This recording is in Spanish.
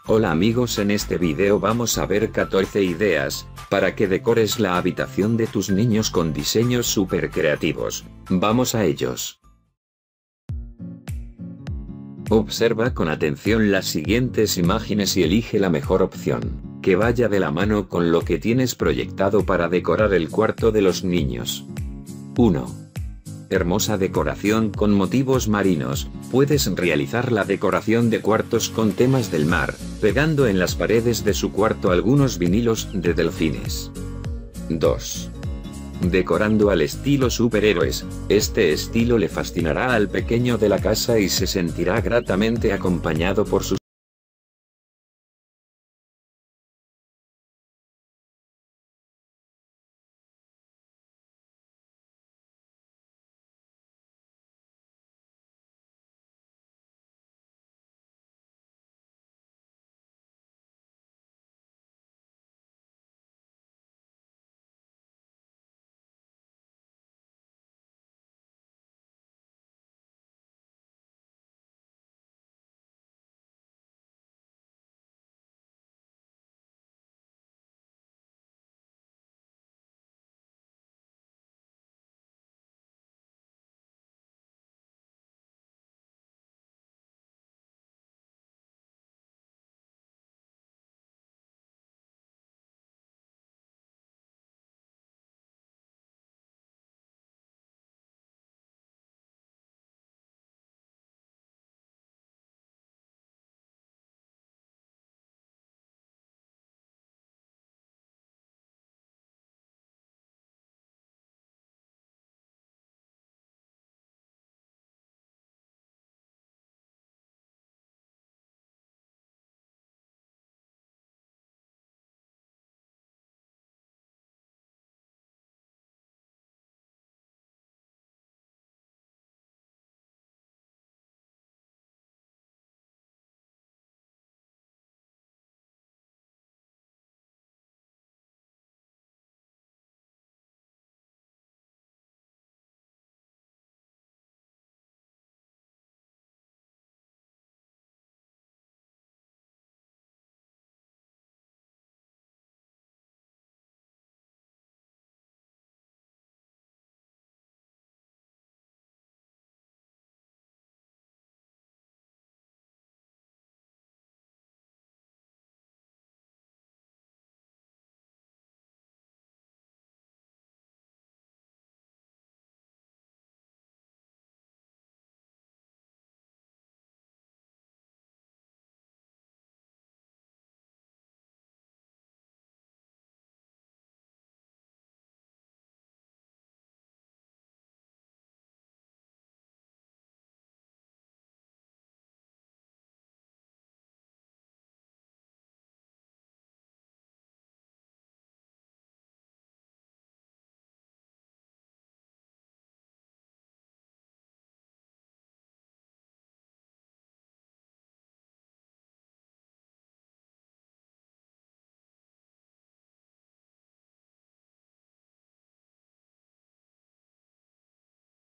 Hola amigos, en este video vamos a ver 14 ideas para que decores la habitación de tus niños con diseños súper creativos. Vamos a ellos. Observa con atención las siguientes imágenes y elige la mejor opción, que vaya de la mano con lo que tienes proyectado para decorar el cuarto de los niños. 1. Hermosa decoración con motivos marinos. Puedes realizar la decoración de cuartos con temas del mar, pegando en las paredes de su cuarto algunos vinilos de delfines. 2. Decorando al estilo superhéroes. Este estilo le fascinará al pequeño de la casa y se sentirá gratamente acompañado por sus